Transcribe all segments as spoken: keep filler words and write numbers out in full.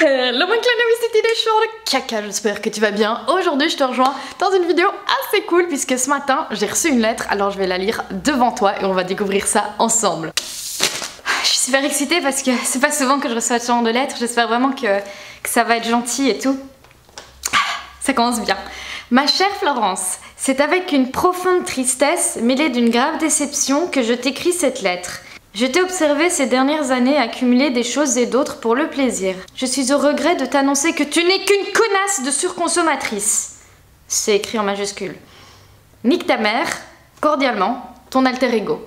Hello mon clan, c'était des champs de caca, j'espère que tu vas bien. Aujourd'hui je te rejoins dans une vidéo assez cool puisque ce matin j'ai reçu une lettre, alors je vais la lire devant toi et on va découvrir ça ensemble. Je suis super excitée parce que c'est pas souvent que je reçois ce genre de lettres, j'espère vraiment que, que ça va être gentil et tout. Ça commence bien. Ma chère Florence, c'est avec une profonde tristesse mêlée d'une grave déception que je t'écris cette lettre. Je t'ai observé ces dernières années accumuler des choses et d'autres pour le plaisir. Je suis au regret de t'annoncer que tu n'es qu'une connasse de surconsommatrice. C'est écrit en majuscule. Nique ta mère, cordialement, ton alter ego.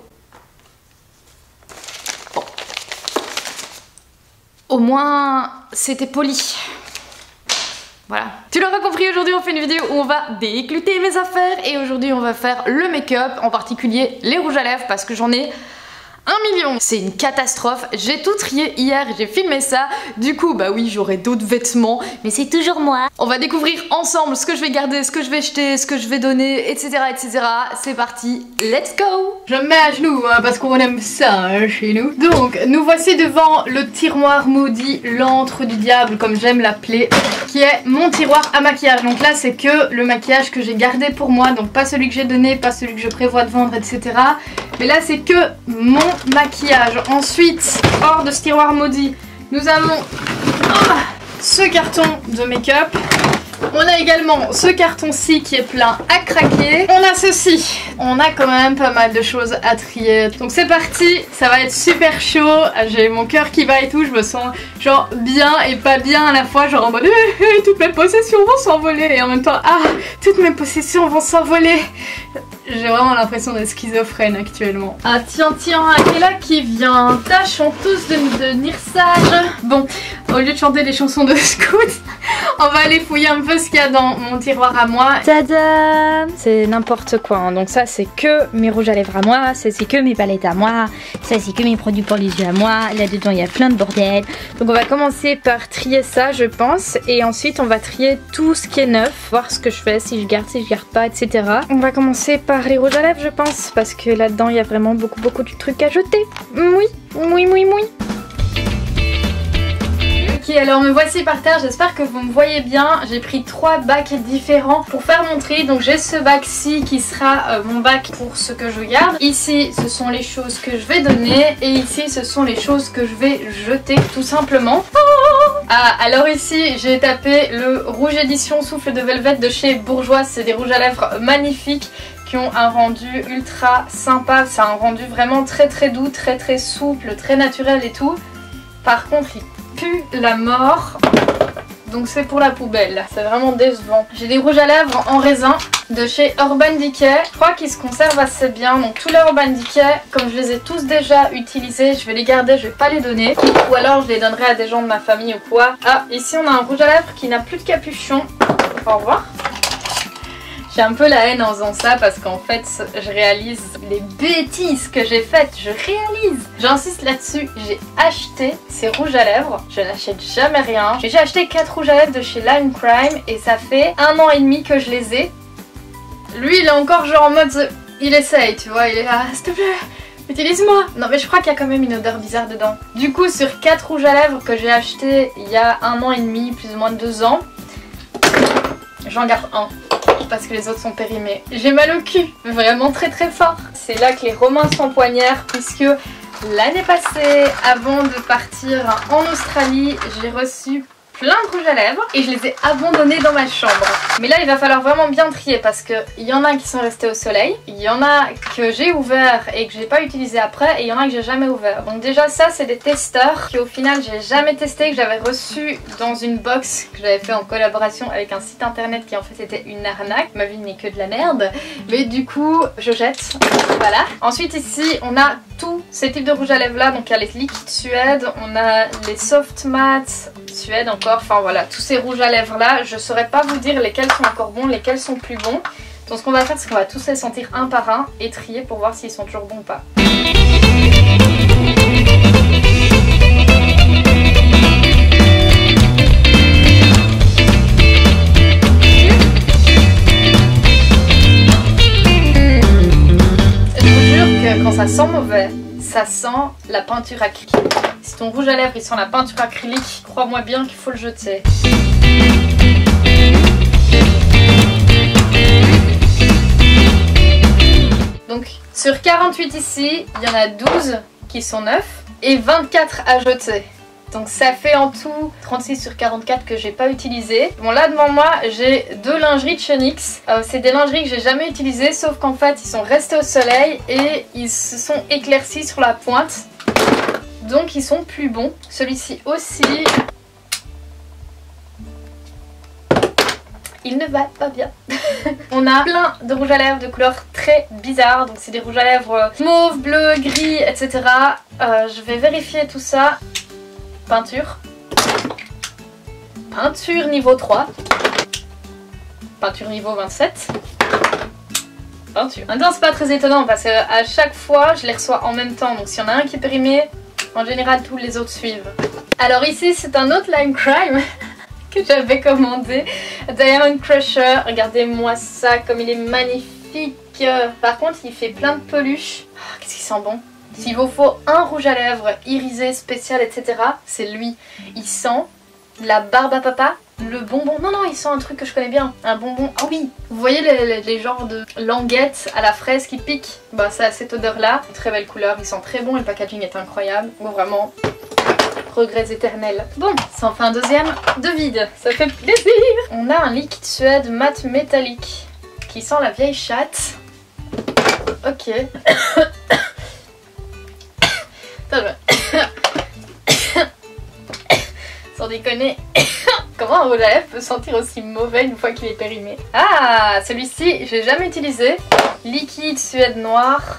Bon. Au moins, c'était poli. Voilà. Tu l'auras compris, aujourd'hui on fait une vidéo où on va décluter mes affaires et aujourd'hui on va faire le make-up, en particulier les rouges à lèvres parce que j'en ai un million. C'est une catastrophe, j'ai tout trié hier, j'ai filmé ça, du coup bah oui j'aurai d'autres vêtements, mais c'est toujours moi. On va découvrir ensemble ce que je vais garder, ce que je vais jeter, ce que je vais donner, etc etc. C'est parti, let's go. Je me mets à genoux hein, parce qu'on aime ça hein, chez nous. Donc nous voici devant le tiroir maudit, l'antre du diable comme j'aime l'appeler, qui est mon tiroir à maquillage. Donc là c'est que le maquillage que j'ai gardé pour moi, donc pas celui que j'ai donné, pas celui que je prévois de vendre, etc. Mais là c'est que mon maquillage. Ensuite, hors de ce tiroir maudit, nous avons oh, ce carton de make-up. On a également ce carton-ci qui est plein à craquer. On a ceci. On a quand même pas mal de choses à trier. Donc c'est parti, ça va être super chaud. J'ai mon cœur qui bat et tout. Je me sens genre bien et pas bien à la fois. Genre en mode eh, eh, toutes mes possessions vont s'envoler. Et en même temps, ah, toutes mes possessions vont s'envoler. J'ai vraiment l'impression d'être schizophrène actuellement. Ah tiens tiens, qui est là qui vient. Tâchons tous de nous devenir sages. Bon, au lieu de chanter des chansons de scout, on va aller fouiller un peu ce qu'il y a dans mon tiroir à moi. Tada! C'est n'importe quoi, hein. Donc ça c'est que mes rouges à lèvres à moi, ça c'est que mes palettes à moi, ça c'est que mes produits pour les yeux à moi, là-dedans il y a plein de bordel. Donc on va commencer par trier ça je pense, et ensuite on va trier tout ce qui est neuf, voir ce que je fais, si je garde, si je garde pas, et cetera. On va commencer par les rouges à lèvres je pense, parce que là-dedans il y a vraiment beaucoup beaucoup de trucs à jeter. Oui, oui, oui, oui. Ok, alors me voici par terre, j'espère que vous me voyez bien. J'ai pris trois bacs différents pour faire mon tri. Donc j'ai ce bac-ci qui sera euh, mon bac pour ce que je garde. Ici ce sont les choses que je vais donner et ici ce sont les choses que je vais jeter tout simplement. Ah, alors ici j'ai tapé le rouge édition souffle de Velvet de chez Bourjois. C'est des rouges à lèvres magnifiques qui ont un rendu ultra sympa. C'est un rendu vraiment très très doux, très très souple, très naturel et tout. Par contre il pue la mort, donc c'est pour la poubelle, c'est vraiment décevant. J'ai des rouges à lèvres en raisin de chez Urban Decay, je crois qu'ils se conservent assez bien. Donc tous les Urban Decay, comme je les ai tous déjà utilisés, je vais les garder, je vais pas les donner, ou alors je les donnerai à des gens de ma famille ou quoi. Ah, ici on a un rouge à lèvres qui n'a plus de capuchon, au revoir. J'ai un peu la haine en faisant ça parce qu'en fait je réalise les bêtises que j'ai faites, je réalise. J'insiste là-dessus, j'ai acheté ces rouges à lèvres, je n'achète jamais rien. J'ai acheté quatre rouges à lèvres de chez Lime Crime et ça fait un an et demi que je les ai. Lui il est encore genre en mode, il essaye tu vois, il est là, s'il te plaît utilise-moi. Non mais je crois qu'il y a quand même une odeur bizarre dedans. Du coup sur quatre rouges à lèvres que j'ai acheté il y a un an et demi, plus ou moins deux ans, j'en garde un. Parce que les autres sont périmés. J'ai mal au cul, vraiment très très fort. C'est là que les Romains s'empoignèrent puisque l'année passée, avant de partir en Australie, j'ai reçu plein de rouges à lèvres et je les ai abandonnés dans ma chambre. Mais là il va falloir vraiment bien trier parce que il y en a qui sont restés au soleil, il y en a que j'ai ouvert et que j'ai pas utilisé après et il y en a que j'ai jamais ouvert. Donc déjà ça c'est des testeurs qui au final j'ai jamais testé, que j'avais reçu dans une box que j'avais fait en collaboration avec un site internet qui en fait était une arnaque. Ma vie n'est que de la merde, mais du coup je jette. Voilà. Ensuite ici on a tous ces types de rouges à lèvres là, donc il y a les liquides Suède, on a les soft matte Suède encore. Enfin voilà, tous ces rouges à lèvres là, je saurais pas vous dire lesquels sont encore bons, lesquels sont plus bons. Donc ce qu'on va faire c'est qu'on va tous les sentir un par un et trier pour voir s'ils sont toujours bons ou pas. Je vous jure que quand ça sent mauvais, ça ça sent la peinture acrylique. Si ton rouge à lèvres il sent la peinture acrylique, crois-moi bien qu'il faut le jeter. Donc sur quarante-huit ici, il y en a douze qui sont neufs et vingt-quatre à jeter. Donc ça fait en tout trente-six sur quarante-quatre que j'ai pas utilisé. Bon là devant moi j'ai deux lingeries de chez N Y X. Euh, c'est des lingeries que j'ai jamais utilisées, sauf qu'en fait ils sont restés au soleil et ils se sont éclaircis sur la pointe. Donc ils sont plus bons. Celui-ci aussi. Il ne va pas bien. On a plein de rouges à lèvres de couleurs très bizarres. Donc c'est des rouges à lèvres mauve, bleu, gris, et cetera. Euh, je vais vérifier tout ça. Peinture. Peinture niveau trois. Peinture niveau vingt-sept. Peinture. Maintenant c'est pas très étonnant parce qu'à chaque fois je les reçois en même temps. Donc s'il y en a un qui est périmé, en général tous les autres suivent. Alors ici c'est un autre Lime Crime que j'avais commandé. Diamond Crusher. Regardez-moi ça comme il est magnifique. Par contre il fait plein de peluches. Oh, qu'est-ce qu'il sent bon. S'il vous faut un rouge à lèvres irisé, spécial, et cetera, c'est lui. Il sent la barbe à papa, le bonbon. Non, non, il sent un truc que je connais bien. Un bonbon. Ah oui, vous voyez les, les, les genres de languettes à la fraise qui piquent? Bah, ça a cette odeur-là. Très belle couleur, il sent très bon et le packaging est incroyable. Bon, vraiment, regrets éternels. Bon, ça en fait un deuxième de vide. Ça fait plaisir. On a un liquide Suède mat métallique qui sent la vieille chatte. Ok. Sans déconner. Comment un rouge à lèvres peut sentir aussi mauvais une fois qu'il est périmé? Ah, celui-ci, j'ai jamais utilisé. Liquide Suède noir.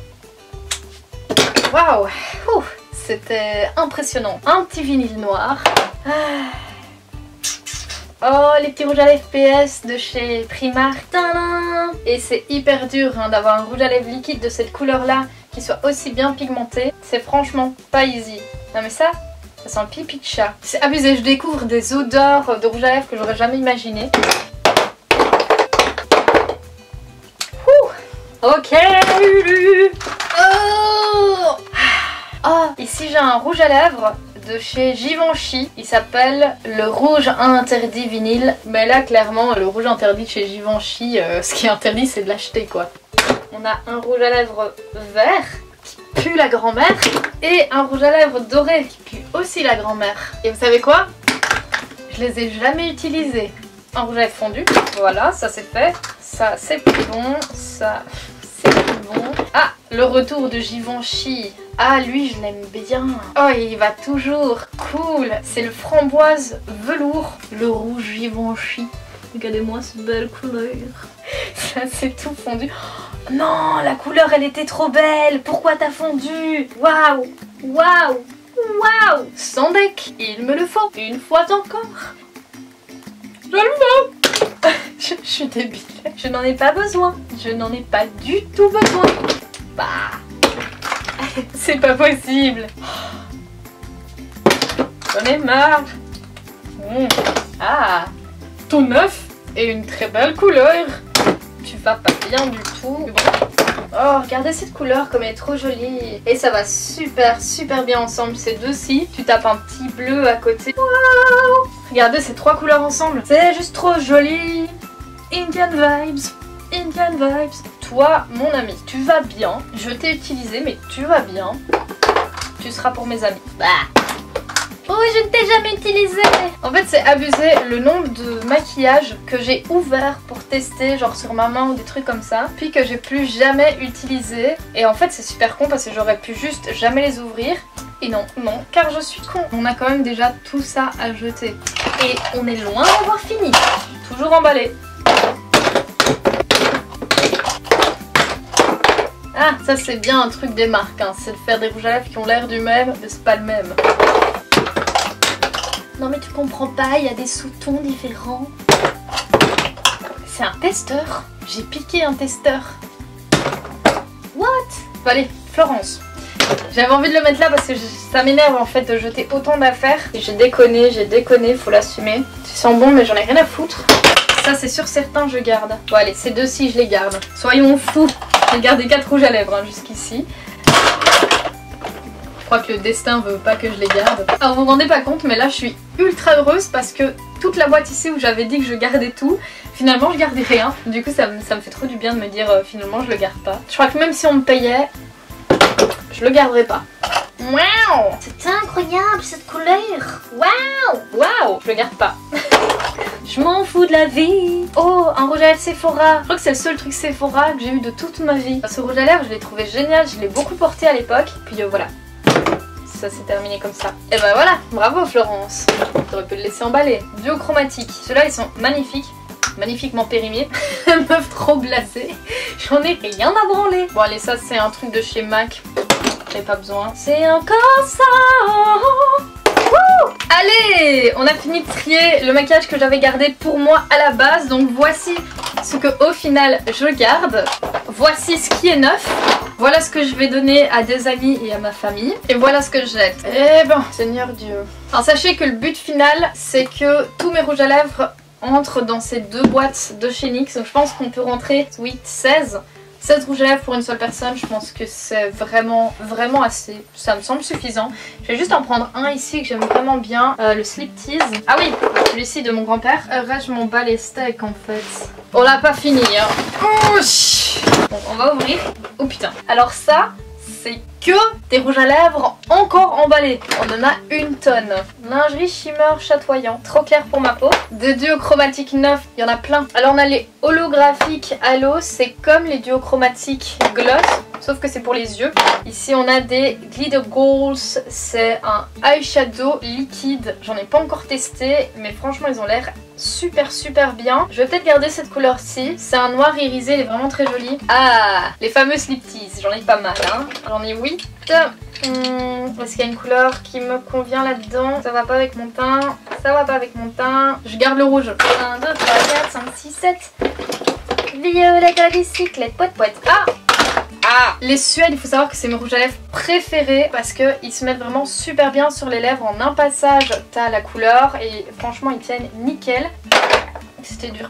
Waouh, c'était impressionnant. Un petit vinyle noir. Ah. Oh, les petits rouges à lèvres P S de chez Primark. Tadam! Et c'est hyper dur hein, d'avoir un rouge à lèvres liquide de cette couleur-là qui soit aussi bien pigmenté. C'est franchement pas easy. Non mais ça, ça sent le pipi de chat. C'est abusé, je découvre des odeurs de rouge à lèvres que j'aurais jamais imaginé. Ok. Oh, oh, ici j'ai un rouge à lèvres de chez Givenchy. Il s'appelle le rouge interdit vinyle. Mais là clairement le rouge interdit de chez Givenchy, euh, ce qui est interdit c'est de l'acheter quoi. On a un rouge à lèvres vert qui pue la grand-mère et un rouge à lèvres doré qui pue aussi la grand-mère. Et vous savez quoi? Je les ai jamais utilisés. Un rouge à lèvres fondu, voilà, ça c'est fait. Ça c'est plus bon, ça c'est plus bon. Ah, le retour de Givenchy. Ah, lui je l'aime bien. Oh, il va toujours. Cool. C'est le framboise velours, le rouge Givenchy. Regardez-moi cette belle couleur. Ça c'est tout fondu. Oh, non, la couleur elle était trop belle. Pourquoi t'as fondu? Waouh, waouh, waouh. Sans deck, il me le faut. Une fois encore. Je le veux. je, je suis débile. Je n'en ai pas besoin. Je n'en ai pas du tout besoin. Bah, c'est pas possible. J'en ai marre. Mmh. Ah, tout neuf et une très belle couleur. Tu vas pas bien du tout. Oh, regardez cette couleur comme elle est trop jolie. Et ça va super super bien ensemble ces deux-ci. Tu tapes un petit bleu à côté. Wow. Regardez ces trois couleurs ensemble. C'est juste trop joli. Indian vibes. Indian vibes. Toi, mon ami, tu vas bien. Je t'ai utilisé, mais tu vas bien. Tu seras pour mes amis. Bah. Oh, je ne t'ai jamais utilisé. En fait, c'est abusé le nombre de maquillages que j'ai ouvert pour tester, genre sur ma main ou des trucs comme ça, puis que j'ai plus jamais utilisé. Et en fait, c'est super con parce que j'aurais pu juste jamais les ouvrir. Et non, non, car je suis con. On a quand même déjà tout ça à jeter. Et on est loin d'avoir fini. Toujours emballé. Ah, ça c'est bien un truc des marques, hein. C'est de faire des rouges à lèvres qui ont l'air du même, mais c'est pas le même. Non mais tu comprends pas, il y a des sous-tons différents. C'est un testeur. J'ai piqué un testeur. What? Bon, allez, Florence. J'avais envie de le mettre là parce que ça m'énerve en fait de jeter autant d'affaires. Et j'ai déconné, j'ai déconné, faut l'assumer. Tu sens bon mais j'en ai rien à foutre. Ça c'est sûr certain je garde. Bon allez, ces deux-ci je les garde. Soyons fous. J'ai gardé quatre rouges à lèvres hein, jusqu'ici. crois que le destin veut pas que je les garde. Alors vous vous rendez pas compte mais là je suis ultra heureuse parce que toute la boîte ici où j'avais dit que je gardais tout, finalement je gardais rien. Du coup ça me, ça me fait trop du bien de me dire euh, finalement je le garde pas. Je crois que même si on me payait, je le garderais pas. Waouh, c'est incroyable cette couleur. Waouh. Waouh, je le garde pas. Je m'en fous de la vie. Oh, un rouge à lèvres Sephora. Je crois que c'est le seul truc Sephora que j'ai eu de toute ma vie. Ce rouge à lèvres, je l'ai trouvé génial, je l'ai beaucoup porté à l'époque. Puis euh, voilà, ça s'est terminé comme ça. Et ben voilà, bravo Florence. T'aurais pu le laisser emballer. Duo chromatique. Ceux-là, ils sont magnifiques. Magnifiquement périmés. Meuf trop glacée. J'en ai rien à branler. Bon allez, ça c'est un truc de chez MAC. J'avais pas besoin. C'est encore ça. Wouh! Allez, on a fini de trier le maquillage que j'avais gardé pour moi à la base. Donc voici ce que au final je garde. Voici ce qui est neuf. Voilà ce que je vais donner à des amis et à ma famille. Et voilà ce que je jette. Eh ben, Seigneur Dieu. Alors sachez que le but final, c'est que tous mes rouges à lèvres entrent dans ces deux boîtes de chez N Y X. Donc je pense qu'on peut rentrer huit, seize. seize rouges à lèvres pour une seule personne, je pense que c'est vraiment vraiment assez, ça me semble suffisant. Je vais juste en prendre un ici que j'aime vraiment bien, euh, le Slip Tease. Ah oui, celui-ci de mon grand-père. Euh, reste, je m'en bats les steaks en fait. On l'a pas fini hein. Bon, on va ouvrir. Oh putain. Alors ça, c'est que des rouges à lèvres encore emballés. On en a une tonne. Lingerie shimmer chatoyant, trop clair pour ma peau. Des duos chromatiques neufs, il y en a plein. Alors on a les holographiques halo, c'est comme les duos chromatiques gloss, sauf que c'est pour les yeux. Ici on a des glitter goals, c'est un eyeshadow liquide. J'en ai pas encore testé, mais franchement ils ont l'air super super bien. Je vais peut-être garder cette couleur-ci. C'est un noir irisé, il est vraiment très joli. Ah, les fameux Slip Tease, j'en ai pas mal hein. J'en ai huit. Hum, Est-ce qu'il y a une couleur qui me convient là-dedans? Ça va pas avec mon teint. Ça va pas avec mon teint. Je garde le rouge. un, deux, trois, quatre, cinq, six, sept. Violet à la bicyclette, poète poète. Ah! Ah! Les Suèdes, il faut savoir que c'est mes rouges à lèvres préférés parce qu'ils se mettent vraiment super bien sur les lèvres. En un passage, t'as la couleur et franchement, ils tiennent nickel. C'était dur.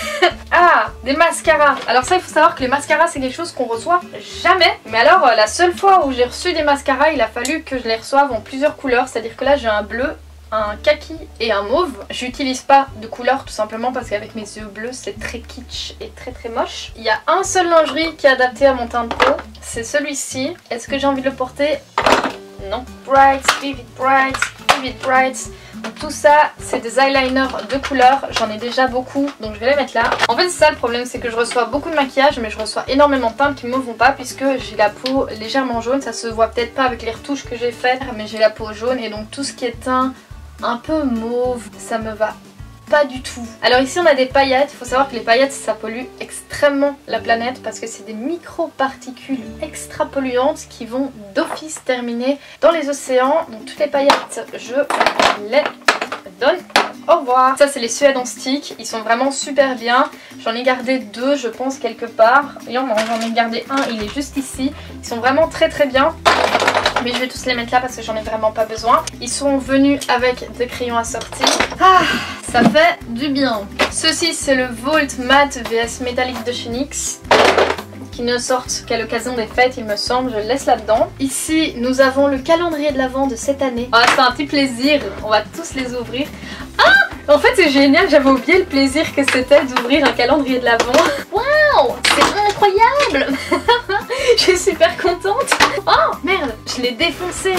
Ah, des mascaras. Alors ça, il faut savoir que les mascaras, c'est quelque chose qu'on reçoit jamais. Mais alors, la seule fois où j'ai reçu des mascaras, il a fallu que je les reçoive en plusieurs couleurs. C'est-à-dire que là, j'ai un bleu, un kaki et un mauve. J'utilise pas de couleur tout simplement parce qu'avec mes yeux bleus, c'est très kitsch et très très moche. Il y a un seul lingerie qui est adapté à mon teint de peau. C'est celui-ci. Est-ce que j'ai envie de le porter? Non. Bright, Vivid Bright, Vivid Bright. Donc tout ça, c'est des eyeliners de couleur. J'en ai déjà beaucoup, donc je vais les mettre là. En fait, c'est ça le problème, c'est que je reçois beaucoup de maquillage, mais je reçois énormément de teintes qui me vont pas puisque j'ai la peau légèrement jaune. Ça se voit peut-être pas avec les retouches que j'ai faites, mais j'ai la peau jaune et donc tout ce qui est teint un peu mauve, ça me va pas du tout. Alors ici on a des paillettes. Il faut savoir que les paillettes ça pollue extrêmement la planète parce que c'est des micro-particules extra polluantes qui vont d'office terminer dans les océans. Donc toutes les paillettes je les donne. Au revoir. Ça c'est les Suèdes en stick. Ils sont vraiment super bien. J'en ai gardé deux je pense quelque part. Voyons, j'en ai gardé un, il est juste ici. Ils sont vraiment très très bien. Mais je vais tous les mettre là parce que j'en ai vraiment pas besoin. Ils sont venus avec des crayons assortis. Ah, ça fait du bien. Ceci c'est le Vault Matte V S métallique de chez N Y X. Qui ne sortent qu'à l'occasion des fêtes il me semble, je le laisse là-dedans. Ici nous avons le calendrier de l'Avent de cette année. Ah, c'est un petit plaisir, on va tous les ouvrir. Ah, en fait c'est génial, j'avais oublié le plaisir que c'était d'ouvrir un calendrier de l'Avent. Waouh, c'est incroyable. Je suis super contente. Oh merde, je l'ai défoncé.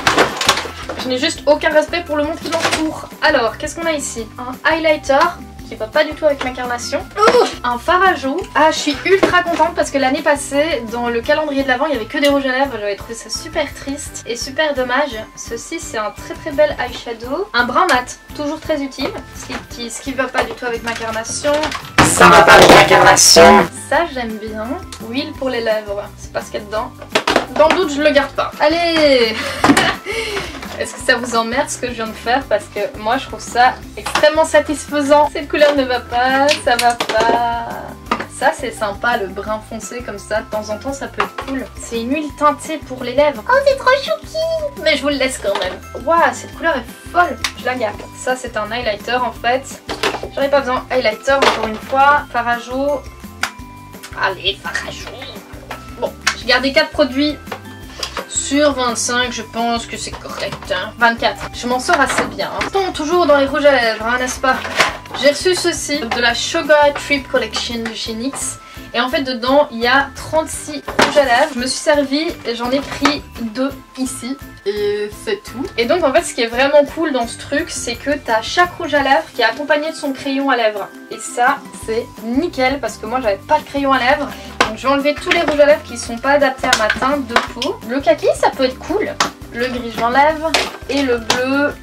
Je n'ai juste aucun respect pour le monde qui m'entoure. Alors, qu'est-ce qu'on a ici? Un highlighter qui va pas du tout avec ma carnation. Ouh, un fard à joues. Ah, je suis ultra contente parce que l'année passée, dans le calendrier de l'Avent, il y avait que des rouges à lèvres. J'avais trouvé ça super triste et super dommage. Ceci, c'est un très très bel eyeshadow. Un brun mat, toujours très utile. Ce qui, ce qui va pas du tout avec ma carnation. Ça va pas avec ma carnation. Ça, j'aime bien. Huile pour les lèvres, c'est pas ce qu'il y a dedans. Dans le doute, je le garde pas. Allez. Est-ce que ça vous emmerde ce que je viens de faire? Parce que moi je trouve ça extrêmement satisfaisant. Cette couleur ne va pas, ça va pas. Ça c'est sympa, le brun foncé comme ça, de temps en temps ça peut être cool. C'est une huile teintée pour les lèvres. Oh c'est trop chouki. Mais je vous le laisse quand même. Waouh, cette couleur est folle. Je la garde. Ça c'est un highlighter en fait. J'en ai pas besoin. Highlighter encore une fois. Fard à joues. Allez, fard à joues. Bon, j'ai gardé quatre produits Sur vingt-cinq, je pense que c'est correct. Hein. vingt-quatre, je m'en sors assez bien. Hein. Donc, toujours dans les rouges à lèvres, hein, n'est-ce pas? J'ai reçu ceci de la Sugar Trip Collection de chez N Y X. Et en fait, dedans, il y a trente-six rouges à lèvres. Je me suis servie et j'en ai pris deux ici. Et c'est tout. Et donc, en fait, ce qui est vraiment cool dans ce truc, c'est que t'as chaque rouge à lèvres qui est accompagné de son crayon à lèvres. Et ça, c'est nickel parce que moi, j'avais pas de crayon à lèvres. Donc, je vais enlever tous les rouges à lèvres qui sont pas adaptés à ma teinte de peau. Le kaki, ça peut être cool. Le gris, je l'enlève. Et le bleu...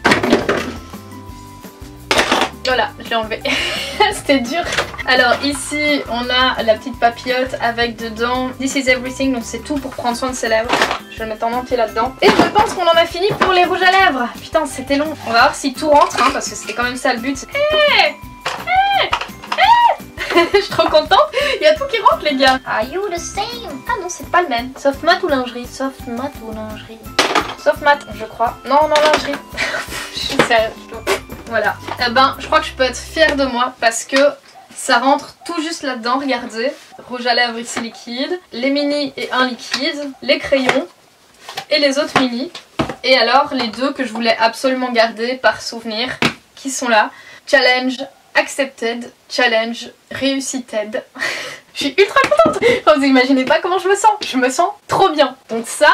Voilà, je l'ai enlevé. C'était dur. Alors ici, on a la petite papillote avec dedans This is everything, donc c'est tout pour prendre soin de ses lèvres. Je vais le mettre en entier là-dedans. Et je pense qu'on en a fini pour les rouges à lèvres. Putain, c'était long. On va voir si tout rentre, hein, parce que c'était quand même ça le but. Hey hey hey Je suis trop contente. Il y a tout qui rentre, les gars. Are you the same? Ah non, c'est pas le même. Sauf mat ou lingerie. Sauf mat ou lingerie. Sauf mat, je crois. Non, non, lingerie. Je suis sérieuse. Voilà. Eh ben, je crois que je peux être fière de moi parce que ça rentre tout juste là-dedans. Regardez. Rouge à lèvres ici liquide. Les mini et un liquide. Les crayons. Et les autres mini. Et alors, les deux que je voulais absolument garder par souvenir, qui sont là. Challenge accepted. Challenge réussited. Je suis ultra contente. Vous imaginez pas comment je me sens. Je me sens trop bien. Donc ça...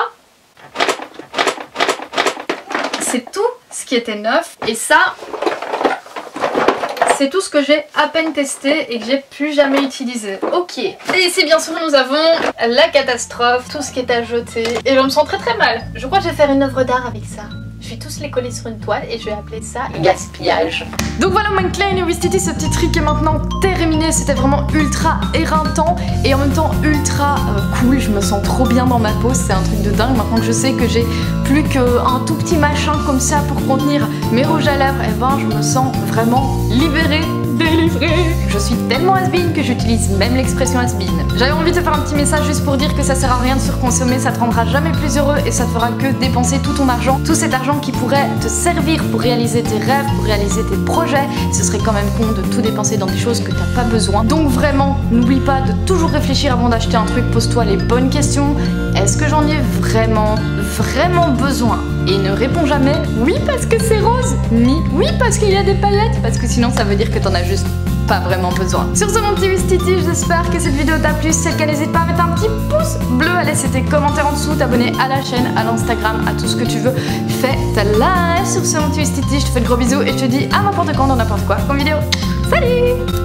c'est tout ce qui était neuf. Et ça... c'est tout ce que j'ai à peine testé et que j'ai plus jamais utilisé. Ok. Et ici bien sûr nous avons la catastrophe, tout ce qui est à jeter. Et je me sens très très mal. Je crois que je vais faire une œuvre d'art avec ça. Je vais tous les coller sur une toile et je vais appeler ça gaspillage. Donc voilà mon Klein et Wistiti, ce petit truc est maintenant terminé. C'était vraiment ultra éreintant et en même temps ultra euh, cool. Je me sens trop bien dans ma peau, c'est un truc de dingue. Maintenant que je sais que j'ai plus qu'un tout petit machin comme ça pour contenir mes rouges à lèvres, et eh ben je me sens vraiment libérée. Délivrée. Je suis tellement has-been que j'utilise même l'expression has-been. J'avais envie de te faire un petit message juste pour dire que ça sert à rien de surconsommer, ça te rendra jamais plus heureux et ça te fera que dépenser tout ton argent, tout cet argent qui pourrait te servir pour réaliser tes rêves, pour réaliser tes projets. Ce serait quand même con de tout dépenser dans des choses que t'as pas besoin. Donc vraiment, n'oublie pas de toujours réfléchir avant d'acheter un truc, pose-toi les bonnes questions. Est-ce que j'en ai vraiment, vraiment besoin? Et ne réponds jamais oui parce que c'est rose, ni oui parce qu'il y a des paillettes, parce que sinon ça veut dire que t'en as juste pas vraiment besoin. Sur ce mon petit Wistiti, j'espère que cette vidéo t'a plu. Si c'est le cas, n'hésite pas à mettre un petit pouce bleu, à laisser tes commentaires en dessous, t'abonner à la chaîne, à l'Instagram, à tout ce que tu veux. Fais ta live. Sur ce mon petit Wistiti, je te fais de gros bisous et je te dis à n'importe quand dans n'importe quoi comme vidéo. Salut!